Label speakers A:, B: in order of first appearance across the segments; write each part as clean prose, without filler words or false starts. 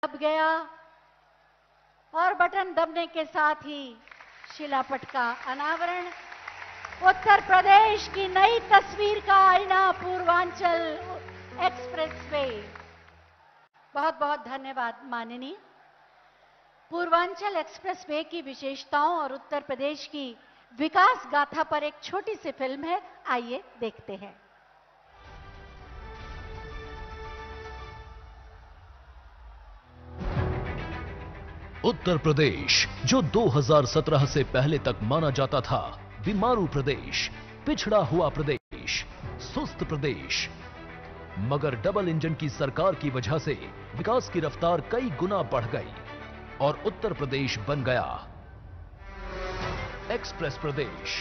A: दब गया और बटन दबने के साथ ही शिलापट का अनावरण। उत्तर प्रदेश की नई तस्वीर का आईना पूर्वांचल एक्सप्रेसवे। बहुत बहुत धन्यवाद माननीय। पूर्वांचल एक्सप्रेसवे की विशेषताओं और उत्तर प्रदेश की विकास गाथा पर एक छोटी सी फिल्म है, आइए देखते हैं।
B: उत्तर प्रदेश, जो 2017 से पहले तक माना जाता था बीमारू प्रदेश, पिछड़ा हुआ प्रदेश, सुस्त प्रदेश, मगर डबल इंजन की सरकार की वजह से विकास की रफ्तार कई गुना बढ़ गई और उत्तर प्रदेश बन गया एक्सप्रेस प्रदेश।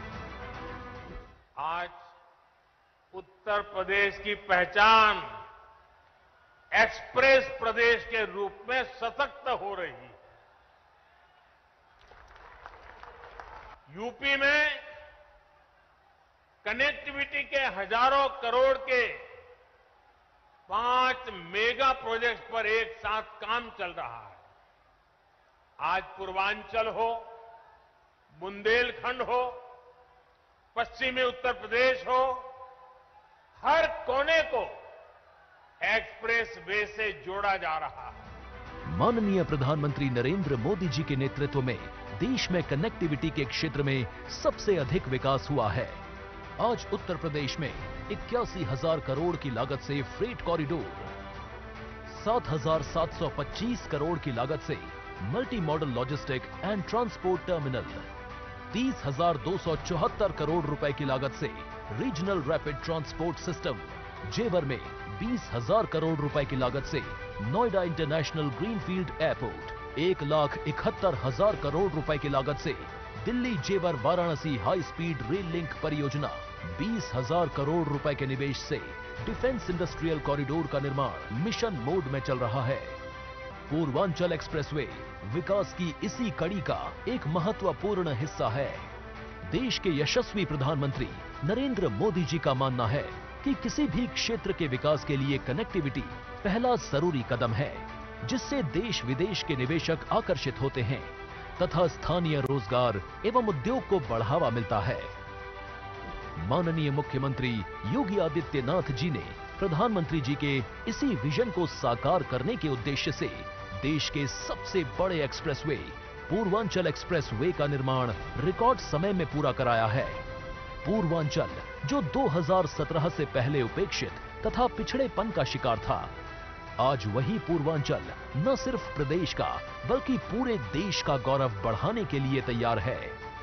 C: आज उत्तर प्रदेश की पहचान एक्सप्रेस प्रदेश के रूप में सशक्त हो रही है। यूपी में कनेक्टिविटी के हजारों करोड़ के 5 मेगा प्रोजेक्ट्स पर एक साथ काम चल रहा है। आज पूर्वांचल हो, बुंदेलखंड हो, पश्चिमी उत्तर प्रदेश हो, हर कोने को एक्सप्रेस वे से जोड़ा जा रहा है।
B: माननीय प्रधानमंत्री नरेंद्र मोदी जी के नेतृत्व में देश में कनेक्टिविटी के क्षेत्र में सबसे अधिक विकास हुआ है। आज उत्तर प्रदेश में 81,000 करोड़ की लागत से फ्रेट कॉरिडोर, 7,725 करोड़ की लागत से multi modal logistic and transport terminal, 30,274 crore रुपए की लागत से रीजनल रैपिड ट्रांसपोर्ट सिस्टम, जेवर में 20,000 करोड़ रुपए की लागत से Noida international greenfield airport, 1,71,000 crore रुपए की लागत से Delhi Jewar Varanasi high speed rail link परियोजना, 20,000 करोड़ रुपए के निवेश से डिफेंस इंडस्ट्रियल कॉरिडोर का निर्माण मिशन मोड में चल रहा है। पूर्वांचल एक्सप्रेसवे विकास की इसी कड़ी का एक महत्वपूर्ण हिस्सा है। देश के यशस्वी प्रधानमंत्री नरेंद्र मोदी जी का मानना है कि किसी भी क्षेत्र के विकास के लिए कनेक्टिविटी पहला जरूरी कदम है, जिससे देश विदेश के निवेशक आकर्षित होते हैं तथा स्थानीय रोजगार एवं उद्योग को बढ़ावा मिलता है। माननीय मुख्यमंत्री योगी आदित्यनाथ जी ने प्रधानमंत्री जी के इसी विजन को साकार करने के उद्देश्य से देश के सबसे बड़े एक्सप्रेसवे पूर्वांचल एक्सप्रेसवे का निर्माण रिकॉर्ड समय में पूरा कराया है। पूर्वांचल, जो 2017 से पहले उपेक्षित तथा पिछड़ेपन का शिकार था, आज वही पूर्वांचल न सिर्फ प्रदेश का बल्कि पूरे देश का गौरव बढ़ाने के लिए तैयार है।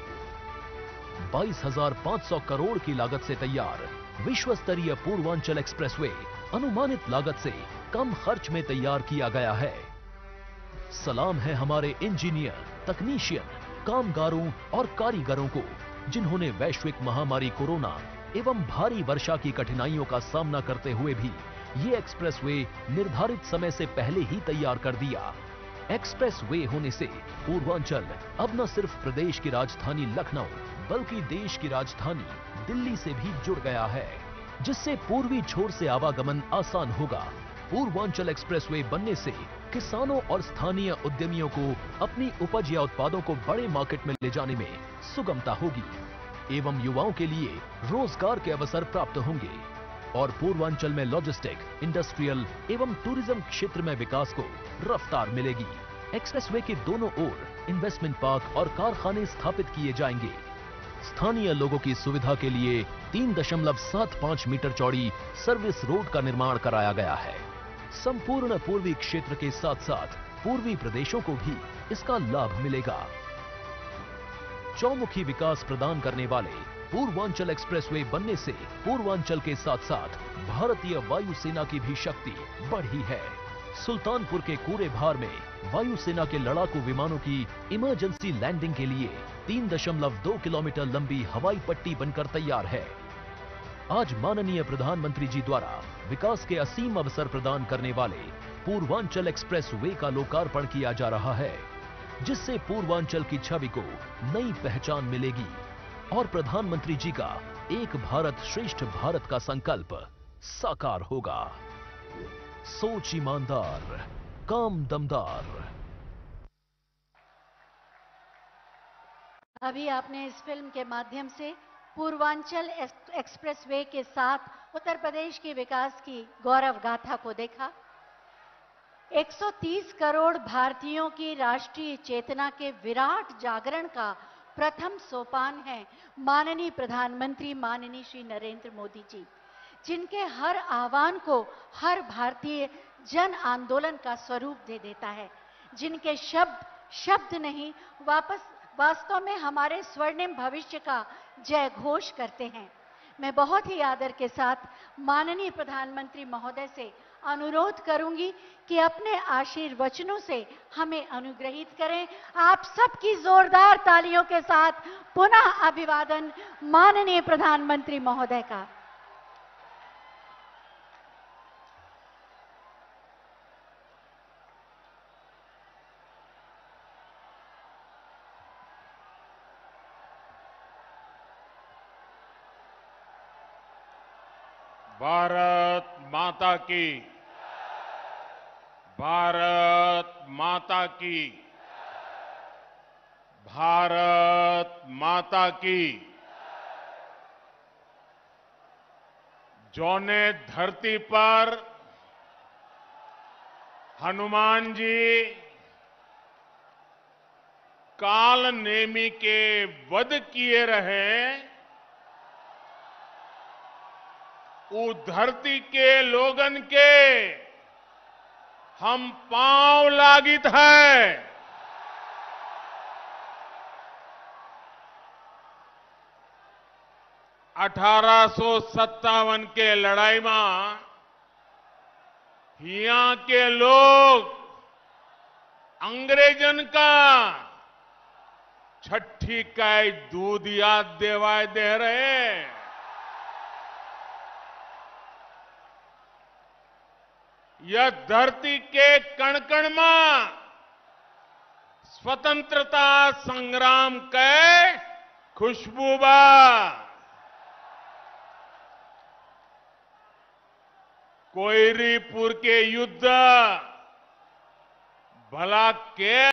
B: 22,500 करोड़ की लागत से तैयार विश्व स्तरीय पूर्वांचल एक्सप्रेसवे अनुमानित लागत से कम खर्च में तैयार किया गया है। सलाम है हमारे इंजीनियर, तकनीशियन, कामगारों और कारीगरों को, जिन्होंने वैश्विक महामारी कोरोना एवं भारी वर्षा की कठिनाइयों का सामना करते हुए भी ये एक्सप्रेसवे निर्धारित समय से पहले ही तैयार कर दिया। एक्सप्रेसवे होने से पूर्वांचल अब न सिर्फ प्रदेश की राजधानी लखनऊ बल्कि देश की राजधानी दिल्ली से भी जुड़ गया है, जिससे पूर्वी छोर से आवागमन आसान होगा। पूर्वांचल एक्सप्रेसवे बनने से किसानों और स्थानीय उद्यमियों को अपनी उपज या उत्पादों को बड़े मार्केट में ले जाने में सुगमता होगी एवं युवाओं के लिए रोजगार के अवसर प्राप्त होंगे और पूर्वांचल में लॉजिस्टिक, इंडस्ट्रियल एवं टूरिज्म क्षेत्र में विकास को रफ्तार मिलेगी। एक्सप्रेसवे के दोनों ओर इन्वेस्टमेंट पार्क और कारखाने स्थापित किए जाएंगे। स्थानीय लोगों की सुविधा के लिए 3.75 मीटर चौड़ी सर्विस रोड का निर्माण कराया गया है। संपूर्ण पूर्वी क्षेत्र के साथ साथ पूर्वी प्रदेशों को भी इसका लाभ मिलेगा। चौमुखी विकास प्रदान करने वाले पूर्वांचल एक्सप्रेसवे बनने से पूर्वांचल के साथ साथ भारतीय वायुसेना की भी शक्ति बढ़ी है। सुल्तानपुर के कूरे भार में वायुसेना के लड़ाकू विमानों की इमरजेंसी लैंडिंग के लिए 3.2 किलोमीटर लंबी हवाई पट्टी बनकर तैयार है। आज माननीय प्रधानमंत्री जी द्वारा विकास के असीम अवसर प्रदान करने वाले पूर्वांचल एक्सप्रेसवे का लोकार्पण किया जा रहा है, जिससे पूर्वांचल की छवि को नई पहचान मिलेगी और प्रधानमंत्री जी का एक भारत श्रेष्ठ भारत का संकल्प साकार होगा। सोच ईमानदार, काम दमदार।
A: अभी आपने इस फिल्म के माध्यम से पूर्वांचल एक्सप्रेसवे के साथ उत्तर प्रदेश के विकास की गौरव गाथा को देखा। 130 करोड़ भारतीयों की राष्ट्रीय चेतना के विराट जागरण का प्रथम सोपान है माननीय प्रधानमंत्री माननीय श्री नरेंद्र मोदी जी, जिनके हर आह्वान को हर भारतीय जन आंदोलन का स्वरूप दे देता है, जिनके शब्द नहीं वास्तव में हमारे स्वर्णिम भविष्य का जय घोष करते हैं। मैं बहुत ही आदर के साथ माननीय प्रधानमंत्री महोदय से अनुरोध करूंगी कि अपने आशीर्वचनों से हमें अनुग्रहित करें। आप सबकी जोरदार तालियों के साथ पुनः अभिवादन माननीय प्रधानमंत्री महोदय का।
C: भारत माता की, भारत माता की, भारत माता की। जौने धरती पर हनुमान जी काल नेमी के वध किए रहे, उस धरती के लोगन के हम पांव लागित है। 1857 के लड़ाई में यहाँ के लोग अंग्रेजन का छठी का दूध याद देवाय दे रहे। यह धरती के कण कण में स्वतंत्रता संग्राम के खुशबू बा। कोयरीपुर के युद्ध भला के